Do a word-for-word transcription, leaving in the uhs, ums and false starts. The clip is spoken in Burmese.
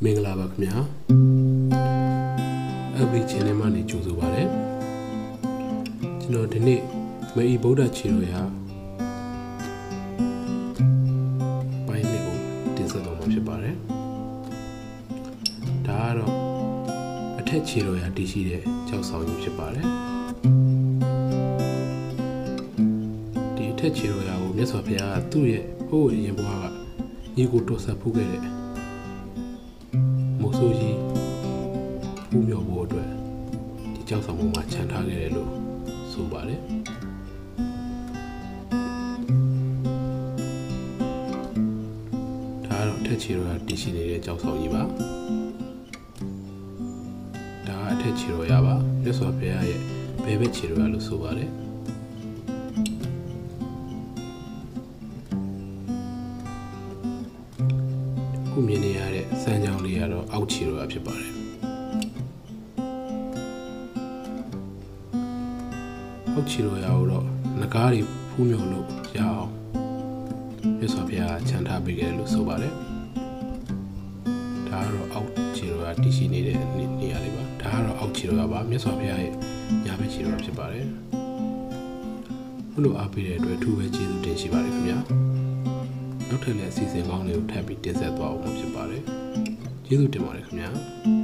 မင်္ဂလာပါခင်ဗျာအဘိချန်နယ်မှာနေကြိုဆိုပါရစေကျွန်တော်ဒီနေ့မေဤဗုဒ္ဓခြေတော်ရာပိုင်းလေးကိုတင်ဆက်တော့မှာဖြစ်ပါတယ်ဒါကတော့အထက်ခြေတော်ရာတည်ရှိတဲ့ကြောက်ဆောင်ကြီးဖြစ်ပါတယ်ဒီအထက်ခြေတော်ရာကိုမြတ်စွာဘုရားကသူ့ရဲ့ဟိုးရင်ဘွားကညီကိုတော်ဆက်ဖူးခဲ့တဲ့မိုးဆိုးကြီးဖူးမြော်ဖို့အတွက်ဒီကြောက်ဆောင်ပေါ်မှာခြံထားခဲ့တယ်လို့ဆိုပါတယ်ဒါကတော့အထက်ခြေတော်ရာတည်ရှိနေတဲ့ကြောက်ဆောင်ကြီးပါဒါကအထက်ခြေတော်ရာပါမြတ်စွာဘုရားရဲ့ဘယ်ဘက်ခြေတော်ရာလို့ဆိုပါတယ်ခုမြင်နေရတဲ့စမ်းကြောင်းလေးကတော့အောက်ခြေတော်ရာဖြစ်ပါတယ်အောက်ခြေတော်ရာကိုတော့ငကားတွေဖူးမြော်လို့ရအောင်မြတ်စွာဘုရားခြံထားပေးခဲ့တယ်လို့ဆိုပါတယ်ဒါကတော့အောက်ခြေတော်ရာတည်ရှိနေတဲ့နေရာလေးပါဒါကတော့အောက်ခြေတော်ရာပါမြတ်စွာဘုရားရဲ့ညာဘက်ခြေတော်ရာဖြစ်ပါတယ်ဘုလိုအားပေးတဲ့အတွက်ထူးပဲကျေးဇူးတင်ရှိပါတယ်ခင်ဗျာနောက်ထပ်လည်းအစီအစဉ်ကောင်းတွေကိုထပ်ပြီးတင်ဆက်သွားအောင်ဖြစ်ပါတယ်ကျေးဇူးတင်ပါတယ်ခင်ဗျာ